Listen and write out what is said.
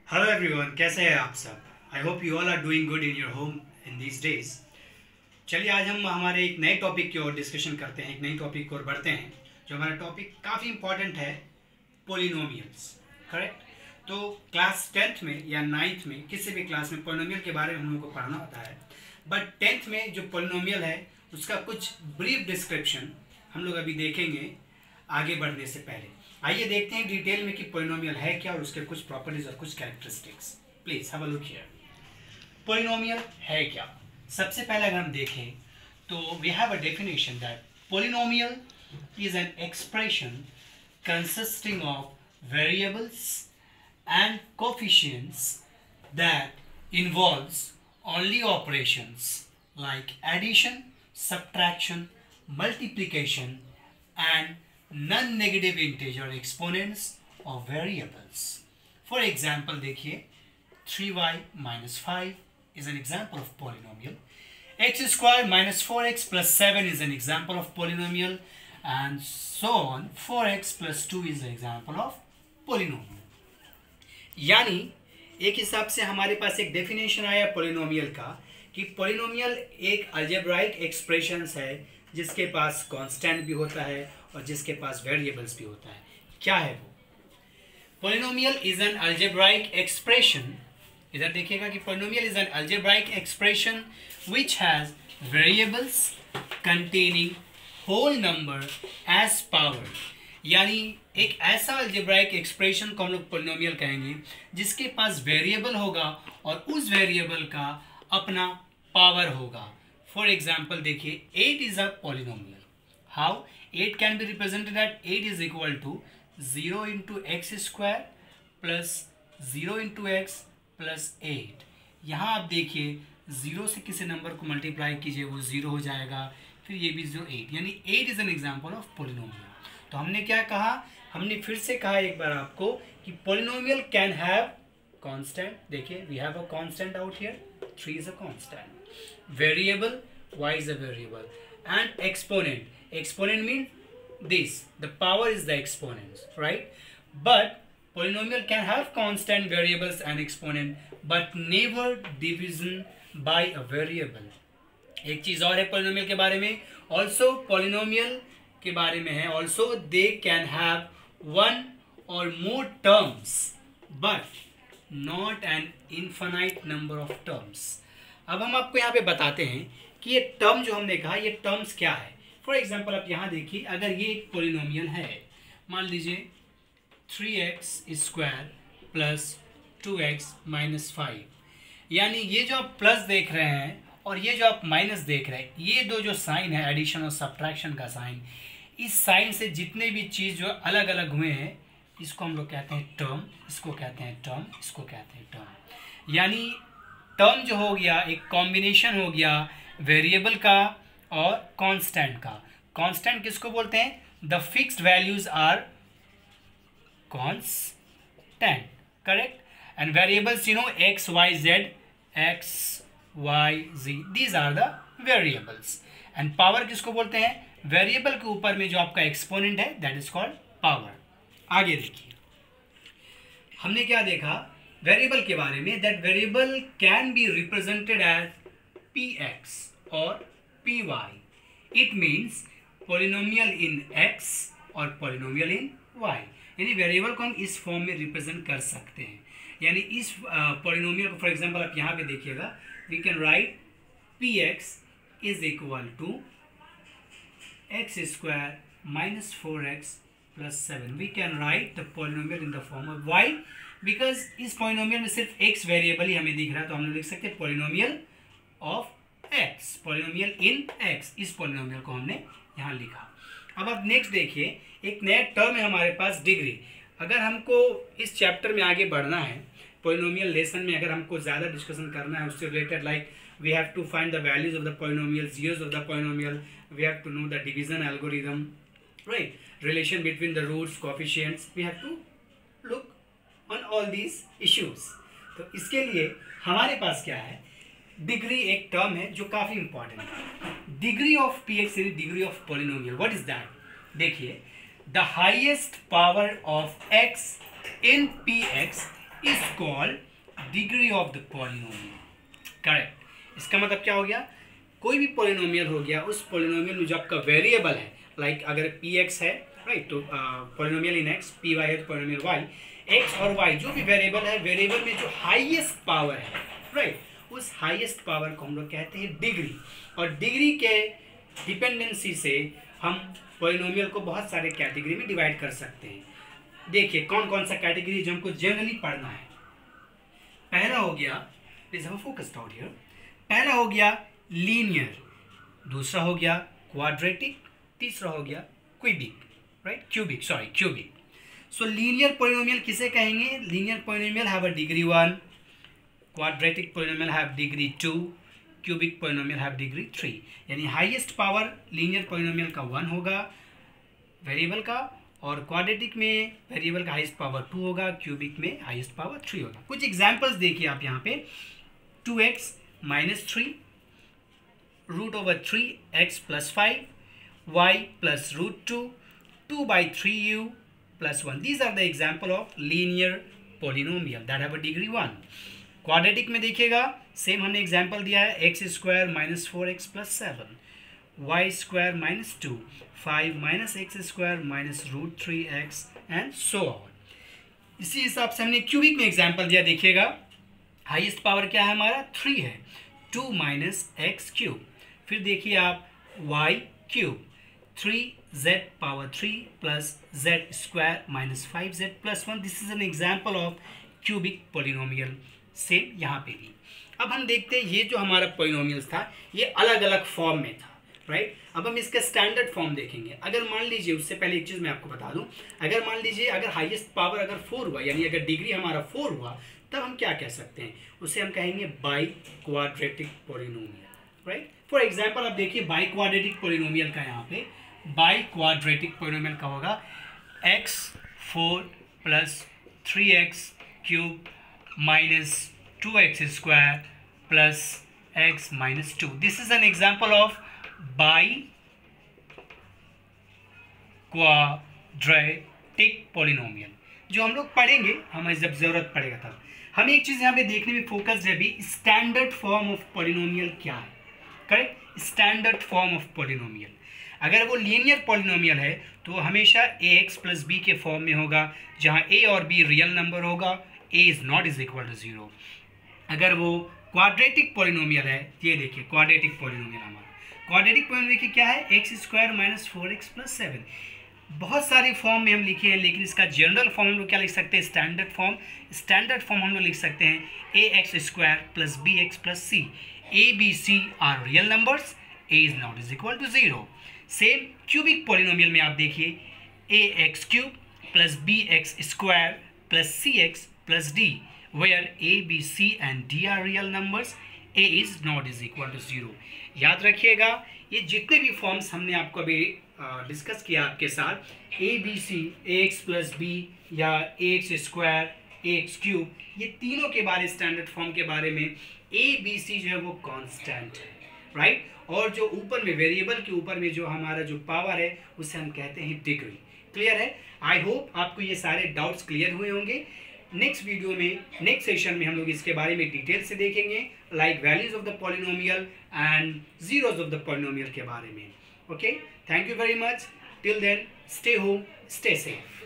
Hello everyone, कैसे हैं आप सब। I hope you all are doing good in your home in these days. चलिए आज हम हमारे एक नए टॉपिक की ओर डिस्कशन करते हैं, एक नई टॉपिक की ओर बढ़ते हैं। जो हमारा टॉपिक काफ़ी इंपॉर्टेंट है, पोलिनोमियल्स। करेक्ट। तो क्लास 10th में या 9th में किसी भी क्लास में पोलिनोमियल के बारे में हम लोग को पढ़ना होता है, बट 10th में जो पोलिनोमियल है उसका कुछ ब्रीफ डिस्क्रिप्शन हम लोग अभी देखेंगे आगे बढ़ने से पहले। आइए देखते हैं डिटेल में कि पोलिनोमियल है क्या और उसके कुछ प्रॉपर्टीज और कुछ characteristics. Please have a look here. Polynomial है क्या? सबसे पहले अगर हम देखें तो we have a definition that polynomial is an expression consisting of variables and coefficients that involves only operations like addition, subtraction, multiplication and non-negative integer exponents of variables. For example, देखिए 3y minus 5 is an example of polynomial. X square minus 4x plus 7 is an example of polynomial, and so on. 4x plus 2 is an example of polynomial. यानी एक हिसाब से हमारे पास एक definition आया polynomial का कि पोलिनोमियल एक अलजेब्राइक एक्सप्रेशंस है जिसके पास कांस्टेंट भी होता है और जिसके पास वेरिएबल्स भी होता है। क्या है वो? Polynomial is an algebraic expression. इधर देखिएगा कि polynomial is an algebraic expression which has variables containing whole number as power. यानी एक ऐसा अलजेब्राइक एक्सप्रेशन को हम लोग पोलिनोमियल कहेंगे जिसके पास वेरिएबल होगा और उस वेरिएबल का अपना पावर होगा। फॉर एग्जाम्पल देखिए 8 is a polynomial. How 8 can be represented at 8 is equal to 0 into x square plus 0 into x plus 8। यहाँ आप देखिए 0 से किसी नंबर को मल्टीप्लाई कीजिए वो 0 हो जाएगा, फिर ये भी 0 8, यानी 8 is an example of polynomial. तो हमने क्या कहा? हमने फिर से कहा एक बार आपको कि पोलिनोमियल कैन हैव कांस्टेंट। देखिए we have a constant out here, 3 is a constant, variable y is a variable, and exponent. Exponent mean this, the power is the exponent, right? But polynomial can have constant, variables and exponent, but never division by a variable. एक चीज और है polynomial के बारे में, also polynomial के बारे में है, also they can have one or more terms but not an infinite number of terms. अब हम आपको यहाँ पे बताते हैं कि ये टर्म जो हमने कहा ये टर्म्स क्या है। फॉर एग्जाम्पल आप यहाँ देखिए, अगर ये एक पोलिनोमियल है, मान लीजिए 3x square plus 2x minus 5, यानी ये जो आप प्लस देख रहे हैं और ये जो आप माइनस देख रहे हैं, ये दो जो साइन है एडिशन और सब्ट्रैक्शन का साइन, इस साइन से जितने भी चीज़ जो अलग अलग हुए हैं इसको हम लोग कहते हैं टर्म, इसको कहते हैं टर्म, इसको कहते हैं टर्म। यानी टर्म जो हो गया एक कॉम्बिनेशन हो गया वेरिएबल का और कांस्टेंट का। कांस्टेंट किसको बोलते हैं? The fixed values are constant, correct? And variables you know X Y Z, X Y Z, these are the variables. And power किसको बोलते हैं? वेरिएबल के ऊपर में जो आपका एक्सपोनेंट है दैट इज कॉल्ड पावर। आगे देखिए हमने क्या देखा वेरिएबल के बारे में, that variable can be represented as px और py। It means polynomial in x और पोलिनोमियल इन y। यानी वेरिएबल को हम इस फॉर्म में रिप्रेजेंट कर सकते हैं। यानी इस पोलिनोमियल को फॉर एग्जांपल आप यहाँ पे देखिएगा, we can write px is equal to x square minus 4x plus 7. We can write the polynomial in the form of y, because इस polynomial में सिर्फ x वेरिएबल ही हमें दिख रहा है, तो हम लोग लिख सकते हैं polynomial of x, polynomial in x। इस polynomial को हमने यहाँ लिखा। अब आप नेक्स्ट देखिए, एक नया टर्म है हमारे पास, डिग्री। अगर हमको इस चैप्टर में आगे बढ़ना है, पोलिनोमियल लेसन में अगर हमको ज़्यादा डिस्कशन करना है उससे related, like we have to find the values of the polynomial, zeros of the polynomial, we have to know the division algorithm, right? Relation between the roots, coefficients, we have to look on all these issues. तो इसके लिए हमारे पास क्या है? Degree एक term है जो काफ़ी इंपॉर्टेंट है। डिग्री ऑफ px यानी degree of polynomial, what is that? देखिए the highest power of x in px is called degree of the polynomial. Correct. इसका मतलब क्या हो गया, कोई भी पॉलिनोमियल हो गया, उस पॉलिनोमियल में जो आपका वेरिएबल है, लाइक अगर पी एक्स है, राइट, तो polynomial in X, P Y है तो पॉलिनोमियल वाई, एक्स और वाई जो भी वेरिएबल है, वेरिएबल में जो हाईएस्ट पावर है, राइट, उस हाईएस्ट पावर को हम लोग कहते हैं डिग्री। और डिग्री के डिपेंडेंसी से हम पॉलिनोमियल को बहुत सारे कैटेगरी में डिवाइड कर सकते हैं। देखिए कौन कौन सा कैटेगरी जो हमको जनरली पढ़ना है। पहला हो गया, please have a focused out here, पहला हो गया लीनियर, दूसरा हो गया क्वाड्रेटिक, तीसरा हो गया cubic, right, cubic. So linear polynomial किसे कहेंगे? Linear polynomial have a degree 1, quadratic polynomial have degree 2, cubic polynomial have degree 3। यानी हाईएस्ट पावर लीनियर पॉलिनोमियल का 1 होगा वेरिएबल का, और क्वाड्रेटिक में वेरिएबल का हाईएस्ट पावर 2 होगा, क्यूबिक में हाईएस्ट पावर 3 होगा। कुछ एग्जांपल्स देखिए आप यहाँ पे, 2x - 3, √3x + 5, y + √2, 2/3u + 1. These are the example of linear polynomial that have a degree 1. Quadratic में देखिएगा सेम हमने एग्जाम्पल दिया है, x² - 4x + 7, y² - 2, 5 - x² - √3x and so on. इसी हिसाब से हमने क्यूबिक में एग्जाम्पल दिया, देखिएगा हाईएस्ट पावर क्या है हमारा 3 है, 2 - x³। फिर देखिए आप y³, 3z³ + z² - 5z + 1। This is an example of cubic polynomial. Same यहाँ पे भी। अब हम देखते हैं ये जो हमारा पॉलिनोमियल्स था ये अलग अलग फॉर्म में था, राइट। अब हम इसका स्टैंडर्ड फॉर्म देखेंगे। अगर मान लीजिए, उससे पहले एक चीज़ मैं आपको बता दूं, अगर मान लीजिए अगर हाईएस्ट पावर अगर 4 हुआ, यानी अगर डिग्री हमारा 4 हुआ, तब हम क्या कह सकते हैं, उसे हम कहेंगे bi quadratic polynomial, right. For example अब देखिए बाई क्वाड्रेटिक पॉलिनोमियल का, यहाँ पे बाई क्वाड्रेटिक पॉलिनोमियल का होगा x4 + 3x³ - 2x² + x - 2. This is an example of bi-quadratic polynomial जो हम लोग पढ़ेंगे, हमें जब ज़रूरत पड़ेगा तब। हम एक चीज़ यहाँ पे देखने में फोकस है भी, स्टैंडर्ड फॉर्म ऑफ पॉलिनोमियल क्या है, correct. Standard form of polynomial, अगर वो लीनियर पॉलिनोमियल है तो हमेशा ax + b के फॉर्म में होगा, जहाँ a और b रियल नंबर होगा, a is not is equal to 0। अगर वो क्वाड्रेटिक पॉलिनोमियल है, ये देखिए क्वाड्रेटिक पॉलिनोमियल हमारा, क्वाड्रेटिक पॉलिनोमियल देखिए क्या है, x² - 4x + 7। बहुत सारे फॉर्म में हम लिखे हैं, लेकिन इसका जनरल फॉर्म हम लोग क्या लिख सकते हैं, स्टैंडर्ड फॉर्म। स्टैंडर्ड फॉर्म हम लोग लिख सकते हैं ax² + bx + c। a b c are real numbers, a is not is equal to 0। Same cubic polynomial में आप देखिए ax³ + bx² + cx + d, where a b c and d are real numbers, a is not is equal to 0। याद रखिएगा ये जितने भी forms हमने आपको अभी डिस्कस किया आपके साथ, a b c, ax + b या ax², ax³, ये तीनों के बारे, स्टैंडर्ड फॉर्म के बारे में, a b c जो है वो कांस्टेंट है, राइट। और जो ऊपर में वेरिएबल के ऊपर में जो हमारा जो पावर है उसे हम कहते हैं डिग्री। क्लियर है? आई होप आपको ये सारे डाउट्स क्लियर हुए होंगे। नेक्स्ट वीडियो में, नेक्स्ट सेशन में हम लोग इसके बारे में डिटेल से देखेंगे, like values of the polynomial and zeros of the polynomial के बारे में। Okay, thank you very much. Till then, stay home, stay safe.